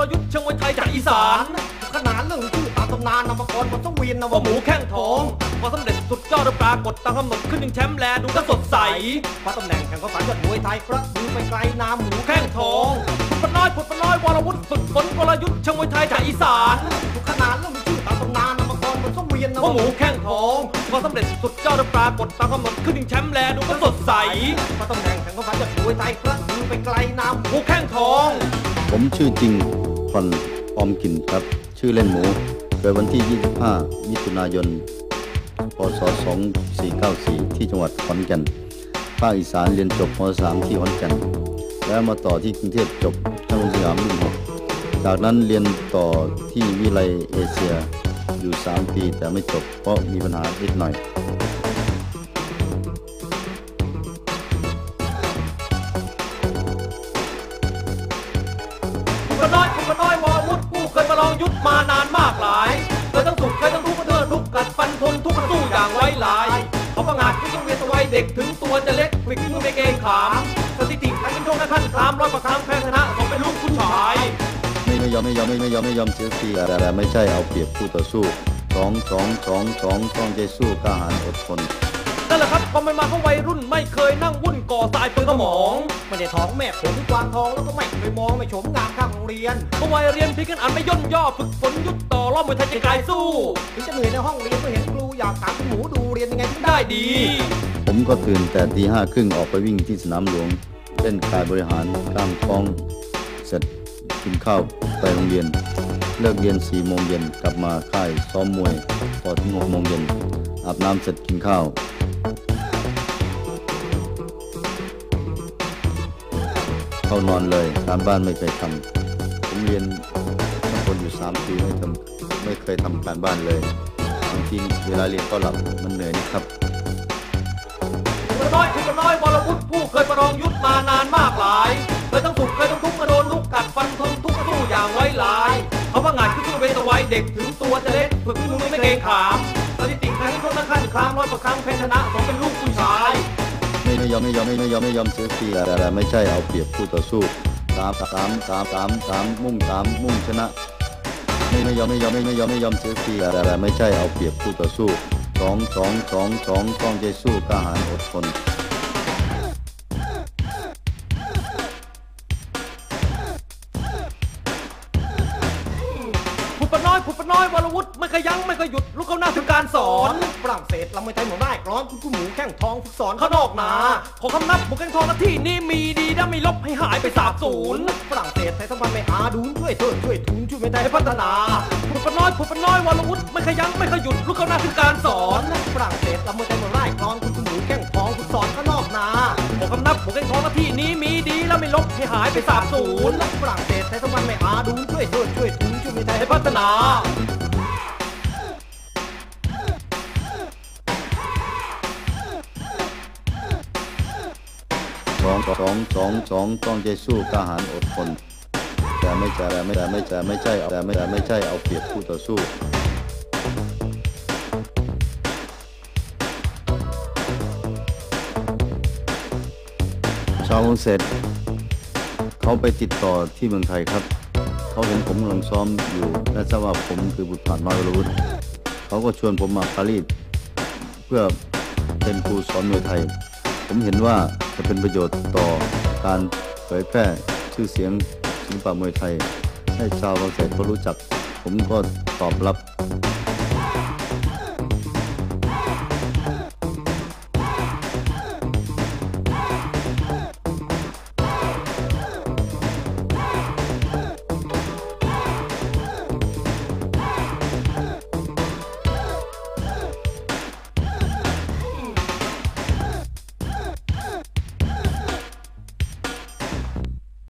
ลยุทธ์เชิงมวยไทยจากอีสานขนานเรื่องชื่อตามตำนานนำมาก่อนบนสังเวียนนำว่าหมูแข้งทองพอสำเร็จสุดยอดปรากฏตามกำหนดขึ้นหนึ่งแชมป์แลดูก็สดใสพอตำแหน่งแข่งขันยอดมวยไทยกระบือไปไกลนามหมูแข้งทองผุดปน้อยวรวุฒิฝึกฝนกลยุทธ์เชิงมวยไทยจากอีสานขนานเรื่องชื่อตามตำนานนำมาก่อนบนสังเวียนนำว่าหมูแข้งทองพอสำเร็จสุดยอดปรากฏตามกำหนดขึ้นหนึ่งแชมป์แลดูก็สดใสพอตำแหน่งแข่งขันยอดมวยไทยกระบือไปไกลนามหมูแข้งทองผมชื่อจริงพรออมกลิ่นครับชื่อเล่นหมูเกิดวันที่25มิถุนายนพศ2494ที่จังหวัดขอนแก่นภาคอีสานเรียนจบม.3 ที่ขอนแก่นแล้วมาต่อที่กรุงเทพจบช่างสยามรุ่น6จากนั้นเรียนต่อที่วิทยาลัยเอเชียอยู่3ปีแต่ไม่จบเพราะมีปัญหานิดหน่อยน้อยวรวุฒิผู้เคยมาลองยุทธมานานมากหลายเคยต้องสุขเคยต้องทุกข์เดินทุกข์กัดฟันทนทุกข์สู้อย่างไว้ลายเขาประงาดที่ต้องเวียนวัยเด็กถึงตัวจะเล็กพลิกมือไม่เกรงขามสถิติการเป็นโชคในขั้นคลามร้อยประคำแพ้ชนะผมเป็นลูกผู้ชายไม่ยอมเสียทีแต่ไม่ใช่เอาเปรียบคู่ต่อสู้ต้องใจสู้กล้าหาญอดทนนั่นแหละครับความเป็นมาของวัยรุ่นไม่เคยนั่งวุ่นก่อสายเปลืองสมองไม่ได้ท้องแม่ผมกวางทองแล้วก็ไม่เคยมองไม่โฉมงามข้างโรงเรียนเพราะวัยเรียนพี่กันอ่านไม่ย่นย่อฝึกฝนยุทธต่อรอบมวยไทยใจกายสู้ถึงจะเหนื่อยในห้องเรียนก็เห็นครูอยากถามคุณหมูดูเรียนยังไงถึงได้ดีผมก็ตื่นแต่ตี 5:30ออกไปวิ่งที่สนามหลวงเล่นกายบริหารกล้ามท้องเสร็จกินข้าวไปโรงเรียนเลิกเรียน4 โมงเย็นกลับมาค่ายซ้อมมวยต่อถึง6 โมงเย็นอาบน้ำเสร็จกินข้าวเข้านอนเลยการบ้านไม่เคยทำผมเรียนบางคนอยู่3 ปีไม่เคยทำการบ้านเลยบางทีเวลาเรียนก็หลับมันเหนื่อยนะครับคุณน้อยวรวุฒิผู้เคยมาลองยุทธมานานมากหลายเคยต้องสุขเคยต้องทุกข์มาโดนลูกกัดฟันทนทุกข์สู้อย่างไว้ลายเขาประงาดที่สู้เป็นวัยเด็กถึงตัวจะเล็กฝึกมือไม่เกรงขามสถิติการชกในขั้นคลามร้อยประคำแพ้ชนะผมเป็นลูกผู้ชายไม่ยอมเสียทีแต่ไม่ใช่เอาเปรียบคู่ต่อสู้มุ่งชนะไม่ยอมเสียทีแต่ไม่ใช่เอาเปรียบคู่ต่อสู้ต้องใจสู้กล้าหาญอดทนผุดปน้อยวรวุฒิไม่เคยยั้งไม่เคยหยุดลุกเข้าหน้าถึงการสอนฝรั่งเศสลำไม่ไทยหมดได้กร้อนคุณหมูแข้งทองฝึกสอนข้างนอกนาขอคำนับหมูแข้งทองหน้าที่นี้มีดีนะไม่ลบให้หายไปสาบสูญฝรั่งเศสไทยสัมพันธ์ไม่อาดูนช่วยทุนช่วยไม่ได้ให้พัฒนาผุดปน้อยวรวุฒิไม่เคยยั้งไม่เคยหยุดลุกเข้าหน้าถึงการสอนฝรั่งเศสลำไม่ไทยหมดได้กร้อนคุณหมูแข้งทองฝึกสอนข้างนอกนาขอคำนับหมูแข้งทองหน้าที่นี้มีดีแล้วไม่ลบให้หายไปสาบสูญฝรั่งเศสไทยสัมพันธ์ไม่อาดูนช่วยทุนช่วยไม่ได้ให้พัฒนาต้องใจสู้กล้าหาญอดทนแต่ไม่ใช่เอาเปรียบคู่ต่อสู้ชาวเสร็จเขาไปติดต่อที่เมืองไทยครับเขาเห็นผมกำลังซ้อมอยู่และทราบว่าผมคือบุตรผาน้อยวรวุฒิเขาก็ชวนผมมาปารีสเพื่อเป็นครูสอนมวยไทยผมเห็นว่าจะเป็นประโยชน์ต่อการเผยแพร่ชื่อเสียงศิลปะมวยไทยให้ชาวฝรั่งเศสเขารู้จักผมก็ตอบรับ